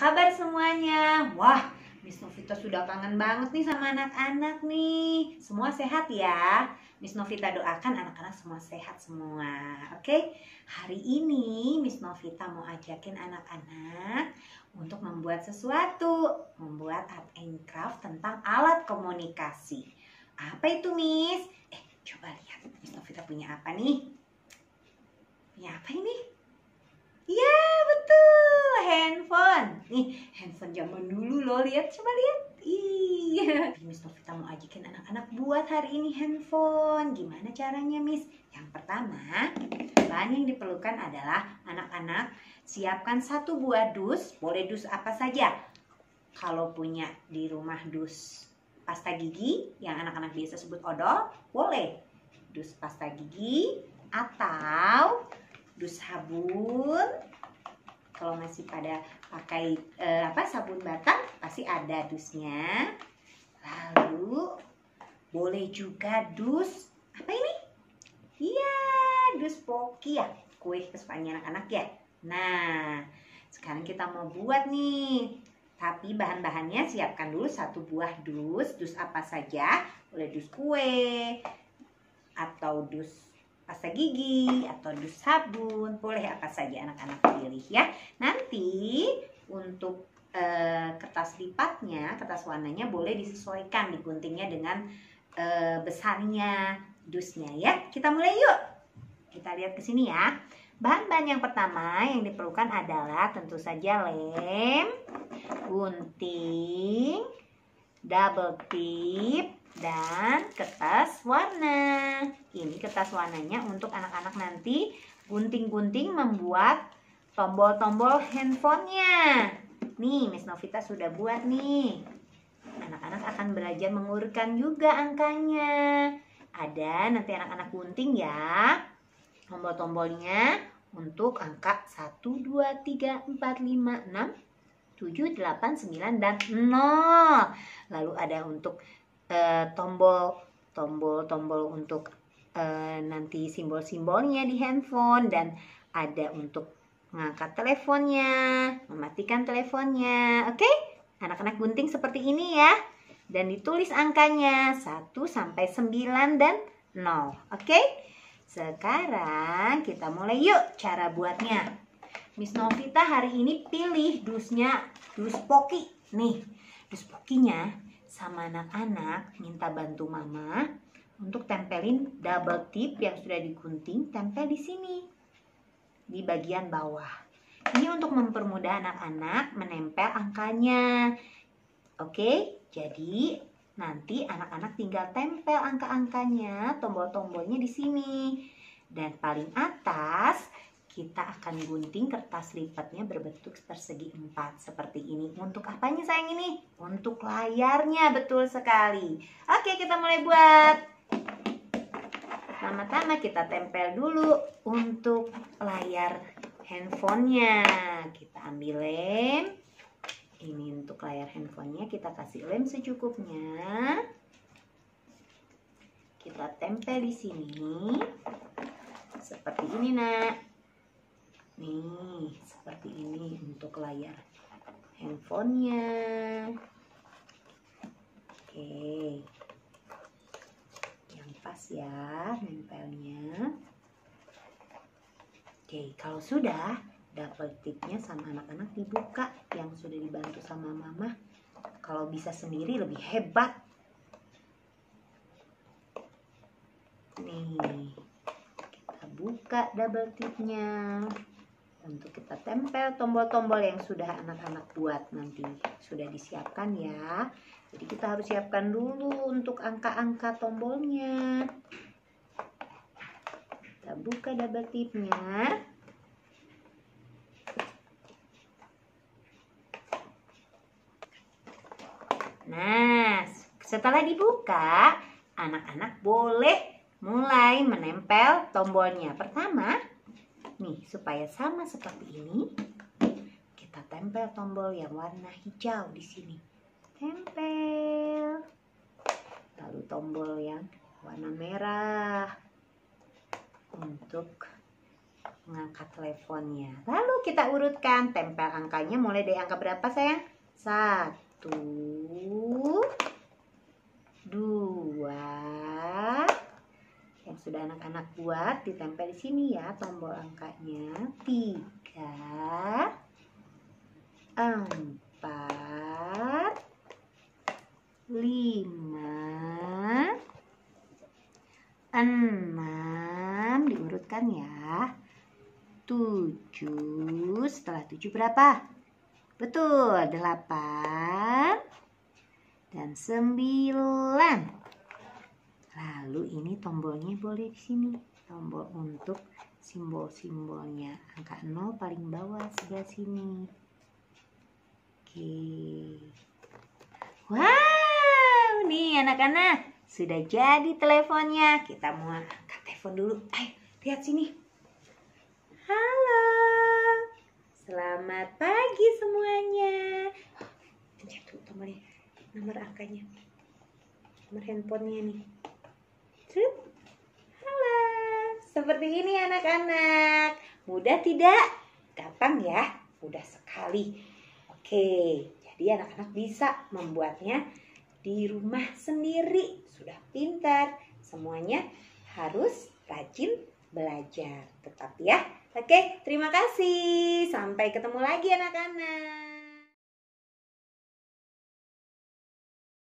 kabar semuanya? Wah, Miss Novita sudah kangen banget nih sama anak-anak nih. Semua sehat ya? Miss Novita doakan anak-anak semua sehat semua. Oke? Hari ini Miss Novita mau ajakin anak-anak untuk membuat sesuatu. Membuat art and craft tentang alat komunikasi. Apa itu, Miss? Coba lihat Miss Novita punya apa nih? Punya apa ini? Iya, betul, handphone. Nih, handphone zaman dulu loh, lihat, coba lihat. Iya. Miss Novita mau ajakin anak-anak buat hari ini handphone. Gimana caranya, Miss? Yang pertama, bahan yang diperlukan adalah anak-anak siapkan satu buah dus. Boleh dus apa saja. Kalau punya di rumah dus pasta gigi, yang anak-anak biasa sebut odol, boleh. Dus pasta gigi atau dus sabun. Kalau masih pada pakai sabun batang, pasti ada dusnya. Lalu boleh juga dus apa ini? Iya, dus poki ya, kue kesukaan anak-anak ya. Nah, sekarang kita mau buat nih. Tapi bahan-bahannya siapkan dulu satu buah dus. Dus apa saja? Boleh dus kue atau dus pasta gigi atau dus sabun, boleh apa saja anak-anak pilih ya. Nanti untuk kertas lipatnya, kertas warnanya boleh disesuaikan, diguntingnya dengan besarnya dusnya ya. Kita mulai yuk. Kita lihat ke sini ya. Bahan-bahan yang pertama yang diperlukan adalah tentu saja lem, gunting, double tip, dan kertas warna. Ini kertas warnanya untuk anak-anak nanti gunting-gunting membuat tombol-tombol handphonenya. Nih, Miss Novita sudah buat nih. Anak-anak akan belajar mengurutkan juga angkanya. Ada nanti anak-anak gunting ya. Tombol-tombolnya untuk angka 1, 2, 3, 4, 5, 6, 7, 8, 9, dan 0. Lalu ada untuk tombol untuk nanti simbol-simbolnya di handphone, dan ada untuk mengangkat teleponnya, mematikan teleponnya. Oke? Anak-anak gunting seperti ini ya. Dan ditulis angkanya 1 sampai 9 dan 0. Oke? Sekarang kita mulai yuk cara buatnya. Miss Novita hari ini pilih dusnya dus poki. Nih, dus pokinya sama anak-anak minta bantu mama untuk tempelin double tip yang sudah digunting, tempel di sini di bagian bawah. Ini untuk mempermudah anak-anak menempel angkanya. Oke, jadi nanti anak-anak tinggal tempel angka-angkanya, tombol-tombolnya di sini. Dan paling atas kita akan gunting kertas lipatnya berbentuk persegi 4 seperti ini. Untuk apanya sayang ini? Untuk layarnya, betul sekali. Oke, kita mulai buat. Pertama-tama kita tempel dulu untuk layar handphonenya. Kita ambil lem. Ini untuk layar handphonenya, kita kasih lem secukupnya. Kita tempel di sini. Seperti ini, Nak. Nih, seperti ini untuk layar handphonenya. Oke, yang pas ya nempelnya. Oke, kalau sudah, double tipnya sama anak-anak dibuka yang sudah dibantu sama mama. Kalau bisa sendiri lebih hebat. Nih, kita buka double tipnya. Untuk kita tempel tombol-tombol yang sudah anak-anak buat nanti sudah disiapkan ya. Jadi kita harus siapkan dulu untuk angka-angka tombolnya. Kita buka double tipnya. Nah, setelah dibuka, anak-anak boleh mulai menempel tombolnya. Pertama, nih, supaya sama seperti ini, kita tempel tombol yang warna hijau di sini. Tempel. Lalu tombol yang warna merah untuk mengangkat teleponnya. Lalu kita urutkan, tempel angkanya mulai dari angka berapa sayang? 1, 2. Yang sudah anak-anak buat ditempel di sini ya tombol angkanya. 3, 4, 5, 6. Diurutkan ya. 7. Setelah 7 berapa? Betul, 8 dan 9. Lalu ini tombolnya boleh di sini. Tombol untuk simbol-simbolnya. Angka 0 paling bawah sebelah sini. Oke. Wow, nih anak-anak. Sudah jadi teleponnya. Kita mau angkat telepon dulu. Ayo, lihat sini. Halo. Selamat pagi semuanya. Pencet dulu tombolnya. Nomor angkanya. Nomor handphonenya nih. Halo. Seperti ini anak-anak. Mudah tidak? Gampang ya? Mudah sekali. Oke, jadi anak-anak bisa membuatnya di rumah sendiri. Sudah pintar. Semuanya harus rajin belajar. Tetap ya. Oke, terima kasih. Sampai ketemu lagi anak-anak.